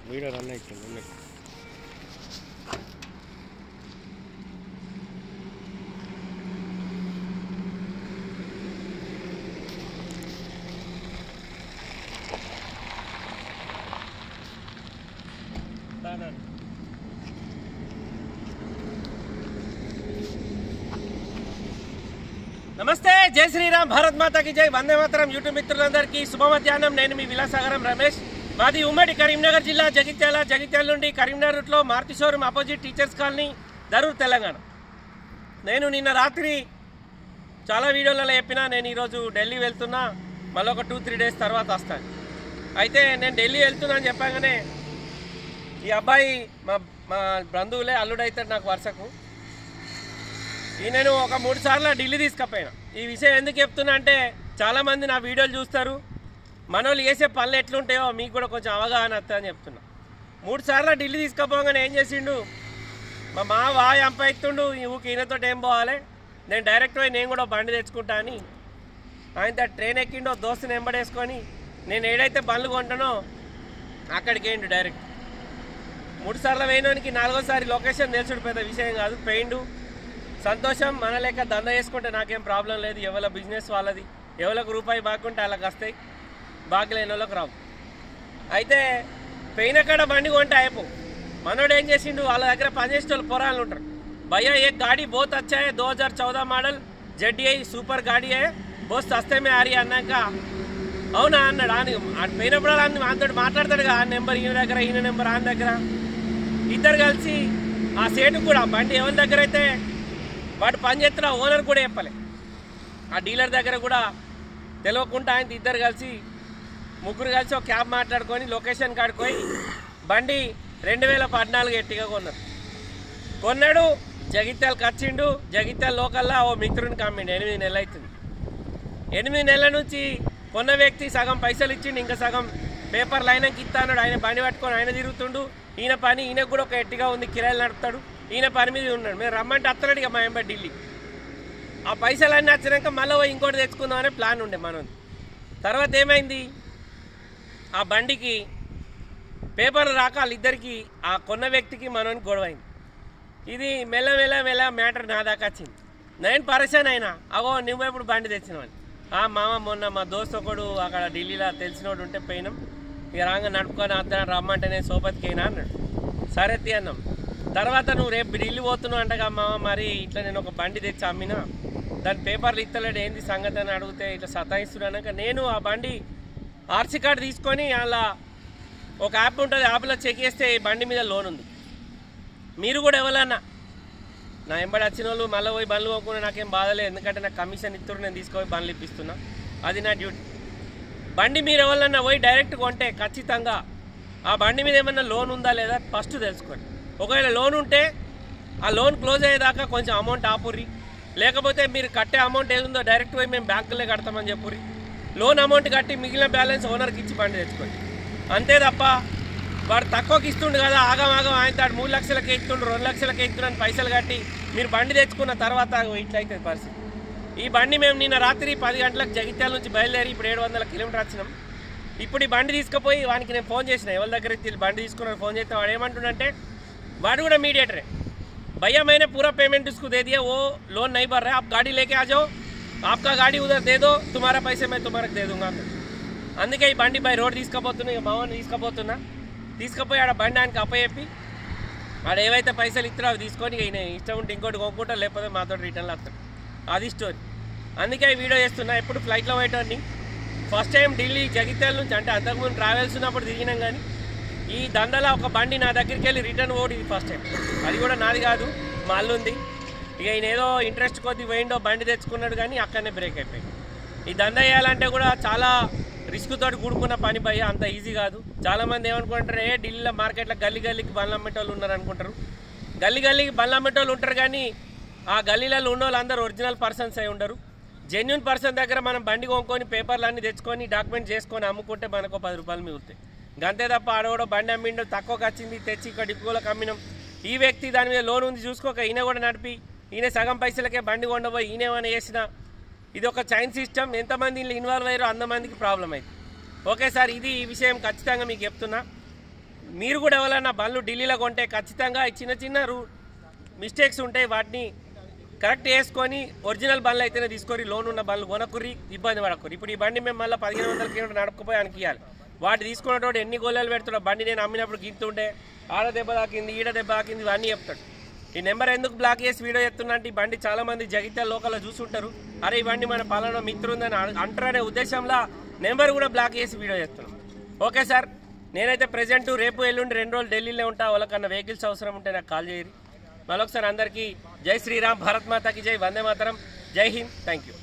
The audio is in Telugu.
వీడియో రన్ అవుతుంది. నమస్తే, జై శ్రీరామ్, భారత్ మాతాకి జై, వందే మాతరం. యూట్యూబ్ మిత్రులందరికీ శుభ మధ్యాహ్నం. నేను మీ విలాసాగరం రమేష్. మాది ఉమ్మడి కరీంనగర్ జిల్లా జగిత్యాల నుండి కరీంనగర్ రూట్లో Maruti showroom opposite teachers colony, Darur, Telangana. నేను నిన్న రాత్రి చాలా వీడియోలలో చెప్పినా నేను ఈరోజు ఢిల్లీ వెళ్తున్నా, మళ్ళీ ఒక 2-3 డేస్ తర్వాత వస్తాను. అయితే నేను ఢిల్లీ వెళ్తున్నా అని చెప్పగానే ఈ అబ్బాయి మా బంధువులే, అల్లుడైతాడు నాకు వరుసకు. నేను ఒక 3 సార్లు ఢిల్లీ తీసుకుపోయినా. ఈ విషయం ఎందుకు చెప్తున్నా అంటే, చాలామంది నా వీడియోలు చూస్తారు, మనోళ్ళు చేసే పనులు ఎట్లుంటాయో మీకు కూడా కొంచెం అవగాహన వస్తుందని చెప్తున్నా. 3 సార్లు ఢిల్లీ తీసుకుపోగానే ఏం చేసిండు, మా వాయి అంపైతుండు, ఈయనతో ఏం పోవాలి, నేను డైరెక్ట్ పోయి నేను కూడా బండి తెచ్చుకుంటా అని ఆయన ట్రైన్ ఎక్కిండో దోస్తుని వెంబడేసుకొని నేను ఏడైతే బండ్లు కొంటానో అక్కడికి వేయండు డైరెక్ట్. 3 సార్లు వేయడానికి 4వ సారి లొకేషన్ తెలుసుడు పెద్ద విషయం కాదు. పోయిండు, సంతోషం. మన లెక్క దంద చేసుకుంటే నాకేం ప్రాబ్లం లేదు. ఎవరి బిజినెస్ వాళ్ళది, ఎవరికి రూపాయి బాగుంటే వాళ్ళకి వస్తాయి, బాగలేని వాళ్ళకి రావు. అయితే పోయిన కాడ బండి కొంటే అయిపో. మనోడు ఏం చేసిండు, వాళ్ళ దగ్గర పనిచేసే వాళ్ళు పోరాళ్ళు ఉంటారు. భయ్యా ఏ గాడి బోత్ అచ్చా హై, 2014 మోడల్ ZDI సూపర్ గాడి హై, బోత్ సస్తే మే ఆ రही అన్నాక అవునా అన్నాడు. ఆడు పోయినప్పుడు ఆయనతో మాట్లాడతాడు కదా, ఆ నెంబర్ ఈయన దగ్గర, ఈయన నెంబర్ ఆయన దగ్గర. ఇద్దరు కలిసి ఆ సేటు కూడా బండి ఎవరి దగ్గర అయితే వాడు పని చేస్తున్న ఓనర్ కూడా చెప్పలే, ఆ డీలర్ దగ్గర కూడా తెలియకుండా ఆయన ఇద్దరు కలిసి, ముగ్గురు కలిసి ఒక క్యాబ్ మాట్లాడుకొని లొకేషన్ కాడిపోయి బండి 2014 ఎట్టిగా కొన్నాడు. జగిత్యాలకు వచ్చిండు. జగిత్యాల లోకల్లా ఓ మిత్రుని కమ్మిండు. 8 నెలలు అవుతుంది. 8 నెలల నుంచి కొన్న వ్యక్తి సగం పైసలు ఇచ్చిండు, ఇంకా సగం పేపర్లు ఆయనకి ఇస్తాడు. ఆయన బండి పట్టుకొని ఆయన తిరుగుతుండు. ఈయన పని ఈయనకు కూడా ఒక ఎట్టిగా ఉంది, కిరాయిలు నడుపుతాడు. ఈయన పని మీద ఉన్నాడు. మేము రమ్మంటే అత్తనాడు ఇక మా ఎంబడి ఢిల్లీ. ఆ పైసలు అన్నీ వచ్చినాక మళ్ళీ ఇంకోటి తెచ్చుకుందామనే ప్లాన్ ఉండే మనది. తర్వాత ఏమైంది, ఆ బండికి పేపర్లు రాక వాళ్ళిద్దరికి, ఆ కొన్న వ్యక్తికి మనోని గొడవైంది. ఇది మెల్ల మ్యాటర్ నా దాకా వచ్చింది. నేను పరేషాన్ అయినా, అవో నువ్వు ఎప్పుడు బండి తెచ్చినావని. మామ మొన్న మా దోస్తు ఒకడు అక్కడ ఢిల్లీలో తెలిసినోడు ఉంటే పోయినాం, ఇక రాగా నడుపుకొని అద్దరు రమ్మంటే నేను సోపతికి అయినా అన్నాడు. సరే తీ అన్నాం. తర్వాత నువ్వు రేపు ఢిల్లీ పోతున్నావు అంటగా మామ, మరి ఇట్లా నేను ఒక బండి తెచ్చి అమ్మినా, దాని పేపర్లు ఇస్తలేడు, ఏంది సంగతి అని అడిగితే ఇట్లా సతాయిస్తున్నాక నేను ఆ బండి ఆర్సీ కార్డు తీసుకొని అలా ఒక యాప్ ఉంటుంది, యాప్లో చెక్ చేస్తే ఈ బండి మీద లోన్ ఉంది. మీరు కూడా ఎవరన్నా నా ఎంబడి వచ్చిన వాళ్ళు మళ్ళీ పోయి బండ్లు పోకుండా నాకేం బాధలేదు, ఎందుకంటే నాకు కమిషన్ ఇస్తున్నారు, నేను తీసుకుపోయి బండ్లు ఇప్పిస్తున్నా, అది నా డ్యూటీ. బండి మీరు ఎవరన్నా పోయి డైరెక్ట్ కొంటే ఖచ్చితంగా ఆ బండి మీద ఏమన్నా లోన్ ఉందా లేదా ఫస్ట్ తెలుసుకోండి. ఒకవేళ లోన్ ఉంటే ఆ లోన్ క్లోజ్ అయ్యేదాకా కొంచెం అమౌంట్ ఆపుర్రి, లేకపోతే మీరు కట్టే అమౌంట్ ఏదుందో డైరెక్ట్ పోయి మేము బ్యాంకులే కడతామని చెప్పుర్రి. లోన్ అమౌంట్ కట్టి మిగిలిన బ్యాలెన్స్ ఓనర్కి ఇచ్చి బండి తెచ్చుకోండి. అంతే తప్ప వాడు తక్కువకి ఇస్తుండు కదా, ఆగం ఆయన తాడు 3 లక్షలకే ఇస్తుండు, 2 లక్షలకే ఇస్తుండని పైసలు కట్టి మీరు బండి తెచ్చుకున్న తర్వాత ఇట్లయితుంది పరిస్థితి. ఈ బండి మేము నిన్న రాత్రి 10 గంటలకు జగిత్యాల నుంచి బయలుదేరి ఇప్పుడు 700 కిలోమీటర్ వచ్చినాం. ఇప్పుడు ఈ బండి తీసుకుపోయి వానికి నేను ఫోన్ చేసిన, ఎవరి దగ్గర బండి తీసుకున్నాను ఫోన్ చేస్తే వాడు ఏమంటుండంటే, వాడు కూడా మీడియేటరే, भैया मैंने पूरा पेमेंट उसको दे दिया, वो लोन नहीं भर रहा है, आप गाड़ी लेके आ जाओ, आपका गाड़ी उधर दे दो, तुम्हारा पैसे मैं तुम्हारा दे दूंगा. అందుకే ఈ బండి బై రోడ్ తీసుకుపోతున్నా, ఇక మామూలు తీసుకుపోయి ఆడ బండి ఆయనకి అప్పచెప్పి ఆడ ఏవైతే పైసలు ఇస్తారో అవి తీసుకొని ఇక ఇష్టం ఉంటే ఇంకోటి కొనుక్కుంటా, లేకపోతే మాతో రిటర్న్లో వస్తాడు. అది స్టోరీ. అందుకే ఈ వీడియో చేస్తున్నా. ఎప్పుడు ఫ్లైట్లో పోయేటోని, ఫస్ట్ టైం ఢిల్లీ జగిత్యాల నుంచి, అంటే అంతకుముందు ట్రావెల్స్ ఉన్నప్పుడు తిరిగినాం, కానీ ఈ దండలా ఒక బండి నా దగ్గరికి వెళ్ళి రిటర్న్ పోవడం ఇది ఫస్ట్ టైం. అది కూడా నాది కాదు, మా అల్లుంది. ఇక ఈయన ఏదో ఇంట్రెస్ట్ కొద్ది పోయిండో బండి తెచ్చుకున్నాడు, కానీ అక్కడనే బ్రేక్ అయిపోయింది. ఈ దండ వేయాలంటే కూడా చాలా రిస్క్ తోటి కూడుకున్న పని భయ్య, అంత ఈజీ కాదు. చాలామంది ఏమనుకుంటారు, ఢిల్లీలో మార్కెట్లో గల్లీకి బండ్లు అమ్మేటోళ్ళు ఉన్నారు అనుకుంటారు. గల్లీకి బండ్లు అమ్మేటోళ్ళు ఉంటారు, కానీ ఆ గల్లీలలో ఉన్న వాళ్ళు అందరూ ఒరిజినల్ పర్సన్స్ అయి ఉండరు. జెన్యున్ పర్సన్ దగ్గర మనం బండి కొనుక్కొని పేపర్లు అన్నీ తెచ్చుకొని డాక్యుమెంట్ చేసుకొని అమ్ముకుంటే మనకు 10 రూపాయలు మిగులుతాయి. గంతే తప్ప ఆడవాడో బండి అమ్మిండో, తక్కువకి వచ్చింది తెచ్చి ఇక్కడ డిపోలకు అమ్మినాం, ఈ వ్యక్తి దాని మీద లోన్ ఉంది చూసుకోక ఈయన కూడా నడిపి ఈయన సగం పైసలకే బండి కొండపోయి ఈయనేమైనా చేసినా ఇది ఒక చైన్ సిస్టమ్. ఎంతమంది ఇందులో ఇన్వాల్వ్ అయ్యారో అంతమందికి ప్రాబ్లం అయింది. ఓకే సార్, ఇది ఈ విషయం ఖచ్చితంగా మీకు చెప్తున్నా. మీరు కూడా ఎవరైనా బండ్లు ఢిల్లీలో కొంటే ఖచ్చితంగా చిన్న చిన్న మిస్టేక్స్ ఉంటాయి, వాటిని కరెక్ట్ చేసుకొని ఒరిజినల్ బండ్లు అయితేనే తీసుకొని లోన్ ఉన్న బండ్లు కొనకుర్రి, ఇబ్బంది పడకుర్రి. ఇప్పుడు ఈ బండి మేము మళ్ళీ 1500 కిలోమీటర్లు నడుపుకుపోయి అనికియాలి. వాటి తీసుకున్నటువంటి ఎన్ని గోళాలు పెడుతున్నాడు, బండి నేను అమ్మినప్పుడు గింతుంటే ఆడ దెబ్బ తాకింది, ఈడ దెబ్బ తాకింది, ఇవన్నీ చెప్తాడు. ఈ నెంబర్ ఎందుకు బ్లాక్ చేసి వీడియో చెప్తున్నా అంటే ఈ బండి చాలామంది జగిత్యాల లోకల్లో చూసుంటారు, అరే ఈ బండి మన పాలన మిత్రుందని అంటారనే ఉద్దేశంలో నెంబర్ కూడా బ్లాక్ చేసి వీడియో చెప్తున్నాం. ఓకే సార్, నేనైతే ప్రెజెంట్ రేపు ఎల్లుండి 2 రోజులు ఢిల్లీలో ఉంటా. వాళ్ళకన్నా వెహికల్స్ అవసరం ఉంటే నాకు కాల్ చేయరు. మరొకసారి అందరికీ జై శ్రీరామ్, భారత్ మాతాకి జై, వందే మాతరం, జై హింద్, థ్యాంక్ యూ.